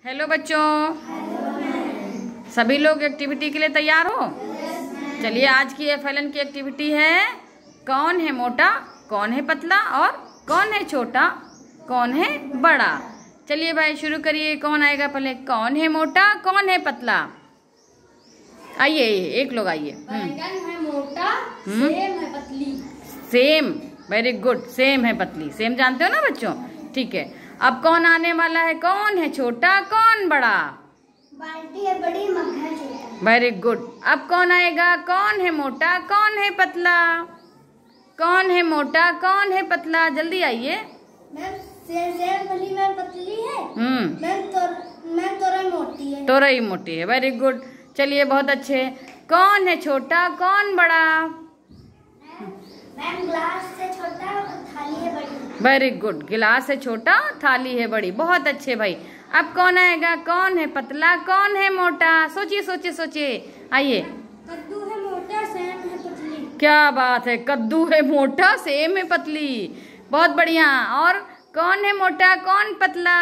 Hello बच्चों, सभी लोग एक्टिविटी के लिए तैयार हो? चलिए, आज की FLN की एक्टिविटी है कौन है मोटा, कौन है पतला और कौन है छोटा, कौन है बड़ा। चलिए भाई शुरू करिए। कौन आएगा पहले? कौन है मोटा, कौन है पतला? आइए एक लोग आइए। बैंगन है मोटा, सेम है पतली। Same, very good. सेम है पतली, सेम जानते हो ना बच्चों? ठीक है, अब कौन आने वाला है? कौन है छोटा, कौन बड़ा? बाल्टी है बड़ी, मग है छोटा। Very good. अब कौन आएगा? कौन है मोटा, कौन है पतला? कौन है मोटा, कौन है पतला? जल्दी आइए। मैम सेम वाली मैम पतली है। मैम तोरई मोटी है। तोरई मोटी है, वेरी गुड। चलिए बहुत अच्छे। कौन है छोटा, कौन बड़ा? मैम गिलास से छोटा और थाली है बड़ी। वेरी गुड, गिलास है छोटा, थाली है बड़ी। बहुत अच्छे भाई। अब कौन आएगा? कौन है पतला, कौन है मोटा? सोचिए सोचिए सोचिए, आइए। कद्दू है मोटा, सेम है पतली। क्या बात है, कद्दू है मोटा, सेम है पतली। बहुत बढ़िया। और कौन है मोटा, कौन पतला?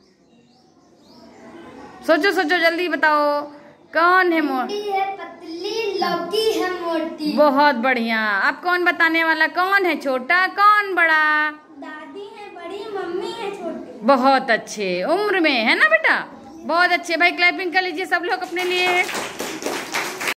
सोचो सोचो, जल्दी बताओ। कौन है भिंडी है पतली, लौकी है मोटी। बहुत बढ़िया। अब कौन बताने वाला? कौन है छोटा, कौन बड़ा? दादी है बड़ी, मम्मी है छोटी। बहुत अच्छे, उम्र में है ना बेटा? बहुत अच्छे भाई, क्लैपिंग कर लीजिए सब लोग अपने लिए।